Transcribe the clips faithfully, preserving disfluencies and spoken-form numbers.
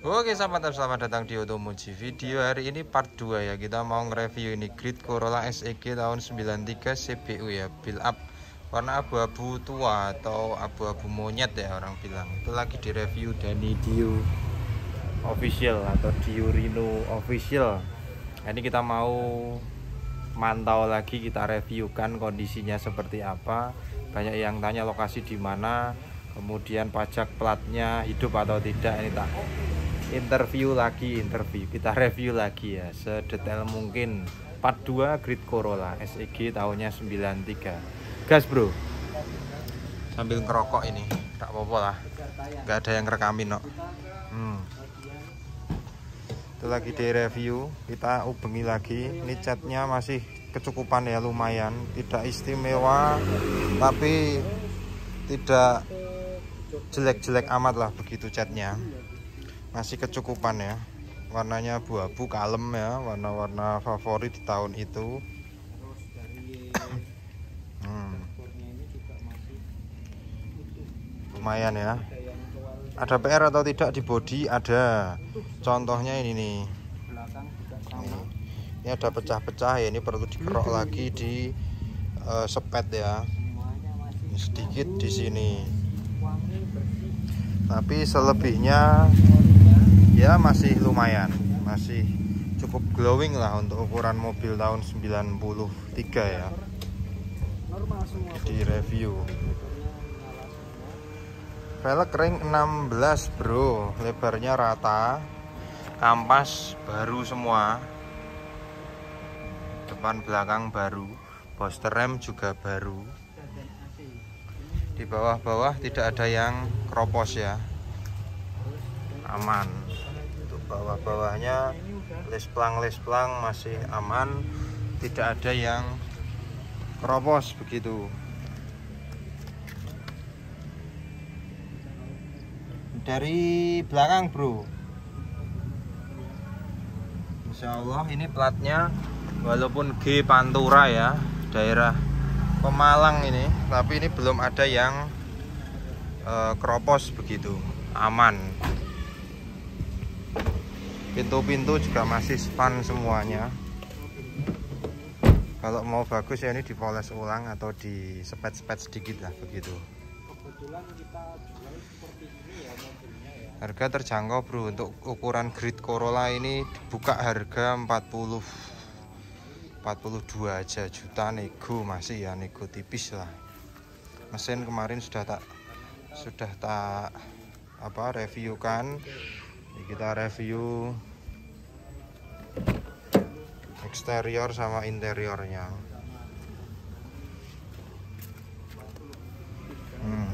Oke sahabat, selamat datang di Otomoji. Video hari ini part dua ya. Kita mau nge-review ini Grid Corolla S E G tahun sembilan puluh tiga C B U ya, build up warna abu-abu tua atau abu-abu monyet ya orang bilang. Itu lagi di review dari Dio Official atau Dio Rino Official. Nah, ini kita mau mantau lagi, kita reviewkan kondisinya seperti apa. Banyak yang tanya lokasi di mana, kemudian pajak platnya hidup atau tidak. Ini tak interview lagi, interview kita review lagi ya sedetail mungkin. Part dua Grid Corolla S E G tahunnya sembilan puluh tiga. Gas bro, sambil ngerokok ini, tak apa-apa lah, nggak ada yang rekamin no. hmm. Itu lagi di review, kita ubengi lagi. Ini catnya masih kecukupan ya, lumayan, tidak istimewa tapi tidak jelek-jelek amat lah begitu catnya, masih kecukupan ya. Warnanya abu-abu kalem ya, warna-warna favorit di tahun itu. hmm. Lumayan ya. Ada P R atau tidak di bodi? Ada. Contohnya ini nih, ini, ini ada pecah-pecah ya, ini perlu dikerok lagi di uh, sepet ya, ini sedikit di sini. Tapi selebihnya ya masih lumayan, masih cukup glowing lah untuk ukuran mobil tahun sembilan puluh tiga ya. Di review velg ring enam belas bro, lebarnya rata, kampas baru semua, depan belakang baru, booster rem juga baru. Di bawah-bawah tidak ada yang kropos ya, aman. Untuk bawah-bawahnya lesplang-lesplang masih aman, tidak ada yang kropos begitu. Dari belakang bro, Insya Allah ini platnya walaupun G Pantura ya, daerah Pemalang ini, tapi ini belum ada yang uh, kropos begitu, aman. Pintu-pintu juga masih span semuanya. Kalau mau bagus ya ini dipoles ulang atau di sepet-sepet sedikit lah begitu. Kebetulan kita jual seperti ini ya mobilnya ya. Harga terjangkau bro, untuk ukuran Grid Corolla ini dibuka harga empat puluh empat puluh dua aja juta, nego masih ya, nego tipis lah. Mesin kemarin sudah tak sudah tak apa reviewkan. Jadi kita review eksterior sama interiornya. hmm.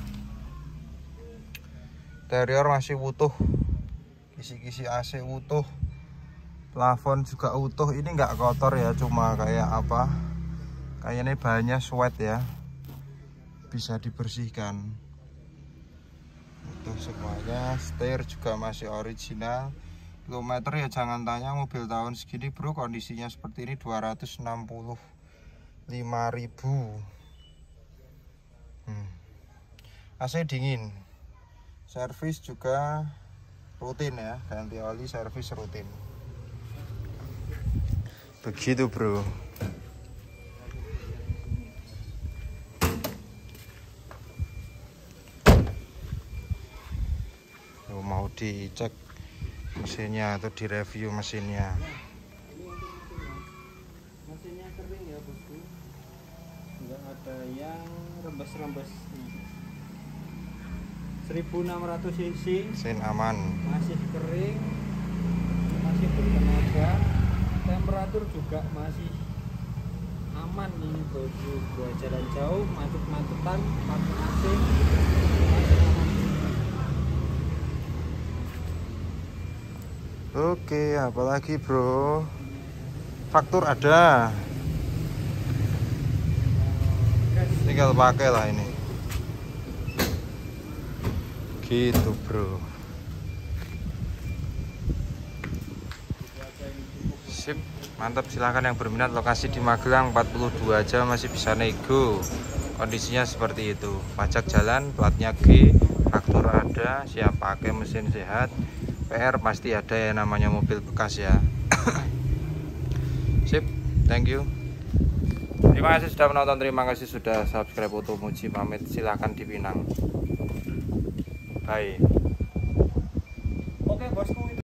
Interior masih utuh, kisi-kisi A C utuh, plafon juga utuh. Ini enggak kotor ya, cuma kayak apa, kayaknya bahannya sweat ya, bisa dibersihkan. Utuh semuanya. Setir juga masih original. Kilometer ya jangan tanya, mobil tahun segini bro kondisinya seperti ini dua ratus enam puluh lima ribu. hmm. A C dingin, servis juga rutin ya, ganti oli servis rutin begitu bro. Tuh, mau dicek mesinnya atau direview mesinnya. Mesinnya kering ya bosku, nggak ada yang rembes-rembes. seribu enam ratus cc, mesin aman, masih kering, masih bertenaga. Temperatur juga masih aman ini bosku, buat jalan jauh, macet-macetan, pakai A C masih aman. Oke, apalagi bro, faktur ada, tinggal pakai lah ini gitu bro. Sip, mantap. Silahkan yang berminat, lokasi di Magelang, empat puluh dua aja masih bisa nego. Kondisinya seperti itu, pajak jalan, platnya G, faktur ada, siap pakai, mesin sehat. P R pasti ada ya namanya mobil bekas ya. Sip, thank you. Terima kasih sudah menonton, terima kasih sudah subscribe. Otomoji pamit, silahkan dipinang. Bye. Oke bosku.